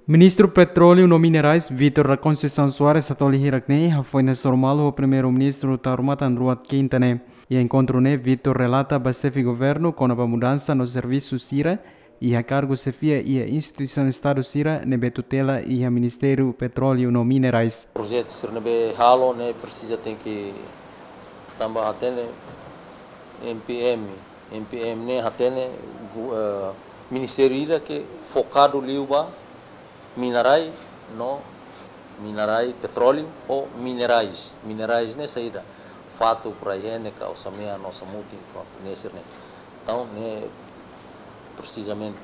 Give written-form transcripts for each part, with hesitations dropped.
Ministro Petróleo e Minerais Vitor da Conceição Soares atoli hirakne foi na formal o primeiro-ministro Taurumatan Ruat Quintane. E encontro ne Vitor relata basefi governo com a mudança no serviço Sira e a cargo sefia e a instituição Estado Sira nebe tutela e a Ministério Petróleo e Minerais. O projeto ser nebe halo ne precisa tem que também atene MPM ne atene Ministério ira que focado liuba minerais, no minerais, petróleo ou minerais ne saída fato para aí né causa minha nossa multi pronto nesse né então né precisamente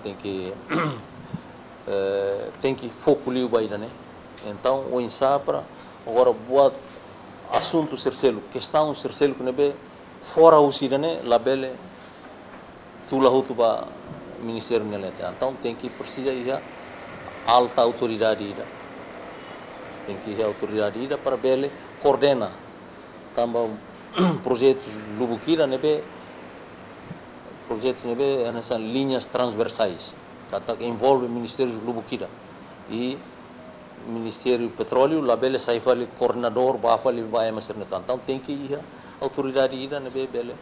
tem que foco ali o baile né então o insapra agora boa assunto sercelo questão sercelo que nebe fora o sira né labele tula hutu ba ministério né então tem que precisa ir alta autoridade ida tem que ir autoridade ida para bele coordena também projetos lubukira nebe projetos nebe nessas linhas transversais que envolve ministérios lubukira e Ministério Petróleo lá bele sai fali coordenador bafali vai mas então tem que ir autoridade ida nebe bele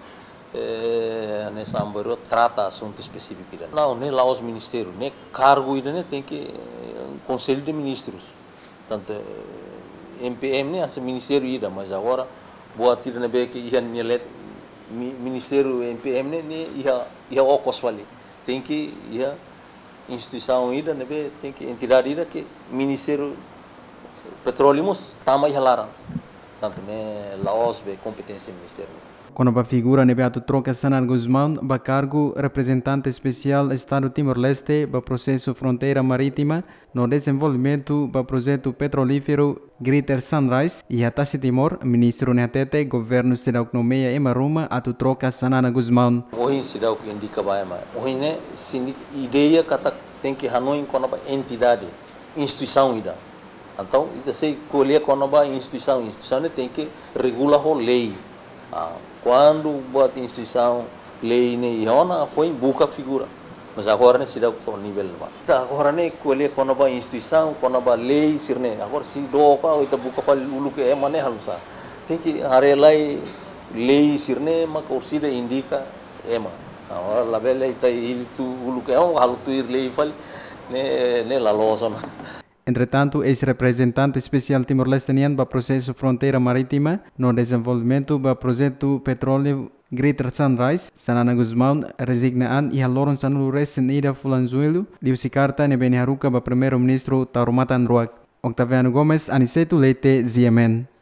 nessa ambaro trata assunto específico ida não nem lá os ministérios nem cargo ida né tem que conselho de ministros tanto MPM né esse ministério ida mas agora boa tira né que ia nelet ministério MPM né ia ocos fali tem que ia instituição ida né tem que entidade ida que ministério petróleo mos tama ia larang tanto né laos be competência ministério. Quando a figura nebeato troca Sanar Guzmão, ba cargo representante especial Estado Timor-Leste ba processo fronteira marítima no desenvolvimento ba projeto petrolífero Greater Sunrise e a Tassi Timor, ministro Neatete, governo Sidauk nomeia e Maruma atu troca Sanar Guzmão. Ohin Sidauk indica ba ema. Ohin ne ideia kata tem que Hanoi com a entidade, instituição ida. Então, ita sei colher com a instituição ne tem que regular a lei. Quando buat instituição lei ne iona foi buka figura mas agora ne sida ko nível ba agora ne colhe quando ba instituição quando ba lei sirne agora se do pa ita buka fal ulu que é mane halusa tem que arelai lei sirne ma kursida indica ema agora la bela ita il tu ulu que é um halu tu ir lei fal ne la losa. Entretanto, ex-representante especial timor-lesteniano para o processo fronteira marítima no desenvolvimento do projeto petróleo Greater Sunrise, Sanana Guzmão resignaan e haloron sanulu resen ida fulanzuelo, diusi carta ne beni haruka ba primeiro-ministro Taurumatan Ruak. Octaviano Gomes, Aniceto Leite, ZMN.